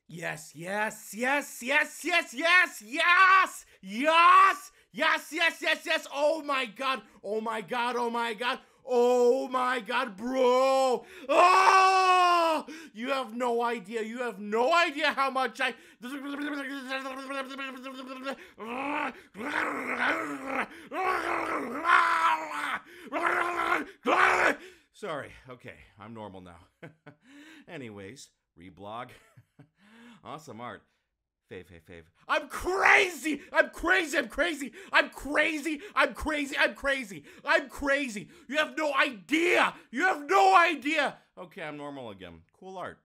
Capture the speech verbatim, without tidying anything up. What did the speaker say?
Yes, yes, yes, yes, yes, yes, yes, yes, yes, yes, yes, yes. Oh my god, oh my god, oh my god, oh my god, bro. Oh, you have no idea. You have no idea how much I. Sorry, okay, I'm normal now. Anyways, reblog. Awesome art. Fave, fave, fave. I'm crazy! I'm crazy! I'm crazy! I'm crazy! I'm crazy! I'm crazy! I'm crazy! You have no idea! You have no idea! Okay, I'm normal again. Cool art.